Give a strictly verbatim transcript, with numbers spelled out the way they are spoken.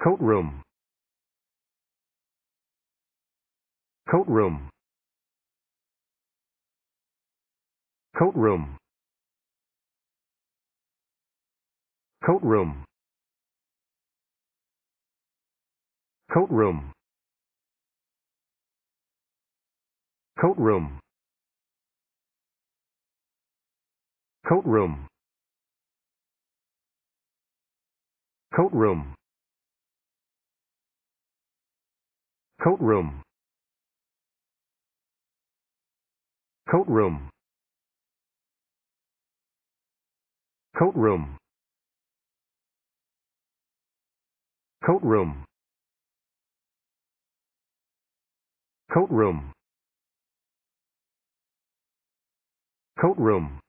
Coatroom. Coatroom. Coatroom. Coatroom. Coatroom. Coatroom. Coatroom. Coatroom. Coatroom. Coatroom. Coatroom. Coatroom. Coatroom. Coatroom.